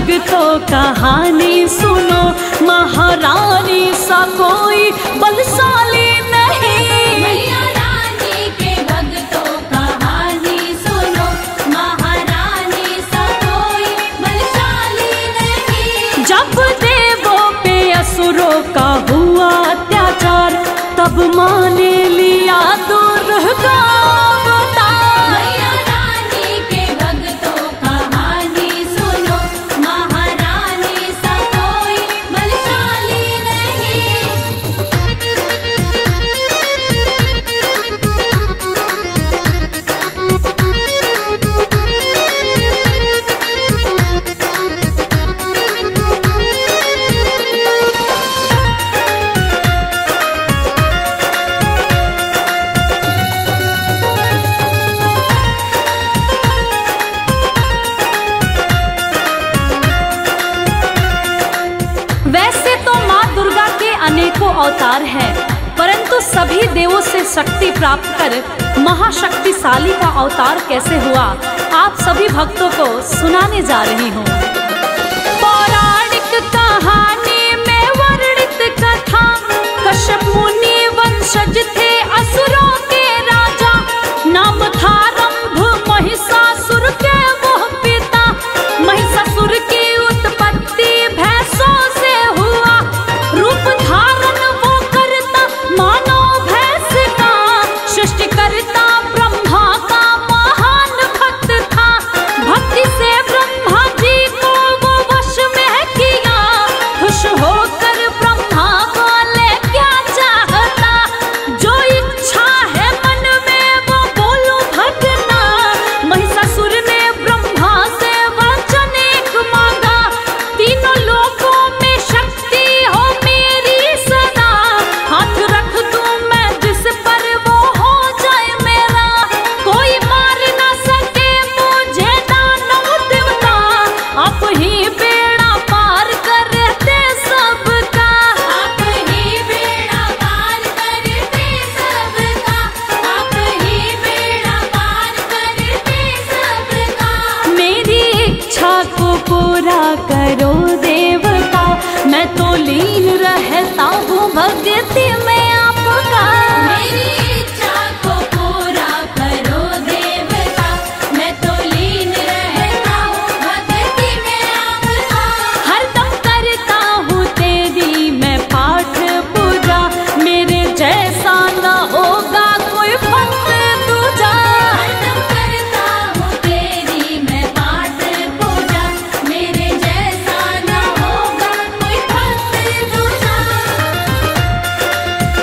भक्तों कहानी सुनो, महारानी सा कोई बलशाली नहीं। मैया रानी के भक्तों कहानी सुनो, महारानी सा कोई बलशाली नहीं। जब देवों पे असुरों का हुआ अत्याचार, तब माँ ने लिया दुर्गा अवतार। मैया रानी के भक्तों कहानी सुनो, महारानी सा कोई बलशाली नहीं। वैसे तो माँ दुर्गा के अनेकों अवतार हैं, परंतु सभी देवों से शक्ति प्राप्त कर महाशक्तिशाली का अवतार कैसे हुआ, आप सभी भक्तों को सुनाने जा रही हूँ। पौराणिक कहानी में वर्णित कथा, कश्यप मुनि वंशज थे असुरों के राजा। नाम था रंभ महिषासुर के वो पिता। महिषासुर की उत्पत्ति भैंसों से हुआ, रूप धारण वो करता मानो भैंस का। सृष्टिकर्ता ब्रह्मा का महान भक्त था, भक्ति से ब्रह्मा जी को वो वश में किया। खुश होकर ब्रह्मा बोले क्या चाहता, जो इच्छा है मन में वो बोलो भगना। महिषासुर ने ब्रह्मा से वचन एक मांगा, तीनों लोकों में शक्ति हो मेरी सदा। हाथ रख दूं मैं जिस पर वो हो जाए मेरा, कोई मार न सके मुझे दानव देवता। आप ही बेड़ा पार करते सबका, आप ही बेड़ा पार करते सबका, आप ही बेड़ा पार करते सबका। मेरी इच्छा को पूरा करो देवता, मैं तो लीन रहता हूँ भक्ति में आपका। मेरी इच्छा को पूरा करो देवता, मैं तो लीन रहता हूँ भक्ति में आपका। हरदम करता हूँ तेरी मैं पाठ पूजा, मेरे जैसा न होगा कोई भक्त दूजा। हरदम करता हूँ तेरी मैं पाठ पूजा, मेरे जैसा न होगा कोई भक्त दूजा।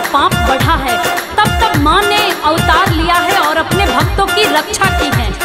पाप बढ़ा है, तब तब माँ ने अवतार लिया है और अपने भक्तों की रक्षा की है।